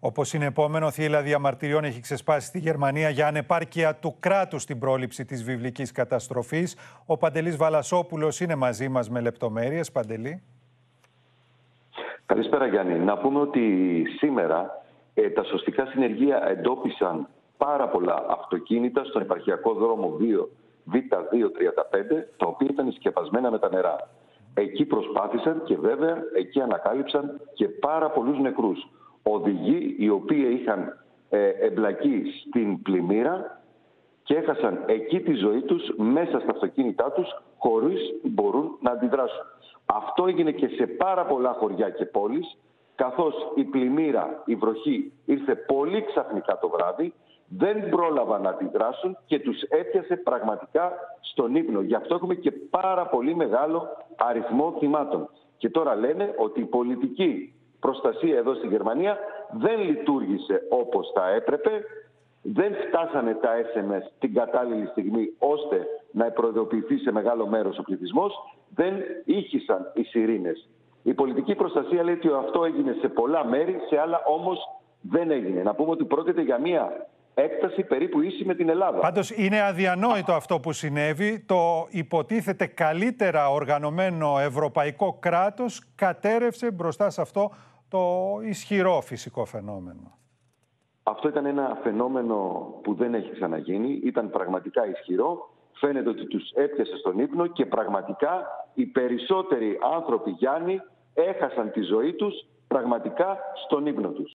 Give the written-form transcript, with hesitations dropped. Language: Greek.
Όπως συνεπόμενο θύελλα διαμαρτυριών έχει ξεσπάσει στη Γερμανία για ανεπάρκεια του κράτους στην πρόληψη της βιβλικής καταστροφής. Ο Παντελής Βαλασόπουλος είναι μαζί μας με λεπτομέρειες. Παντελή. Καλησπέρα Γιάννη. Να πούμε ότι σήμερα τα σωστικά συνεργεία εντόπισαν πάρα πολλά αυτοκίνητα στον επαρχιακό δρόμο Β235, τα οποία ήταν σκεπασμένα με τα νερά. Εκεί προσπάθησαν και βέβαια εκεί ανακάλυψαν και πάρα πολλούς νεκρούς. Οδηγοί οι οποίοι είχαν εμπλακεί στην πλημμύρα και έχασαν εκεί τη ζωή τους μέσα στα αυτοκίνητά τους χωρίς μπορούν να αντιδράσουν. Αυτό έγινε και σε πάρα πολλά χωριά και πόλεις, καθώς η πλημμύρα, η βροχή ήρθε πολύ ξαφνικά το βράδυ, δεν πρόλαβαν να αντιδράσουν και τους έπιασε πραγματικά στον ύπνο. Γι' αυτό έχουμε και πάρα πολύ μεγάλο αριθμό θυμάτων. Και τώρα λένε ότι η πολιτική προστασία εδώ στη Γερμανία δεν λειτουργήσε όπως θα έπρεπε, δεν φτάσανε τα SMS την κατάλληλη στιγμή ώστε να προειδοποιηθεί σε μεγάλο μέρος ο πληθυσμός, δεν ήχησαν οι σιρήνες. Η πολιτική προστασία λέει ότι αυτό έγινε σε πολλά μέρη, σε άλλα όμως δεν έγινε. Να πούμε ότι πρόκειται για μια έκταση περίπου ίση με την Ελλάδα. Πάντως είναι αδιανόητο αυτό που συνέβη. Το υποτίθεται καλύτερα οργανωμένο ευρωπαϊκό κράτος κατέρευσε μπροστά σε αυτό το ισχυρό φυσικό φαινόμενο. Αυτό ήταν ένα φαινόμενο που δεν έχει ξαναγίνει. Ήταν πραγματικά ισχυρό. Φαίνεται ότι τους έπιασε στον ύπνο και πραγματικά οι περισσότεροι άνθρωποι, Γιάννη, έχασαν τη ζωή τους πραγματικά στον ύπνο τους.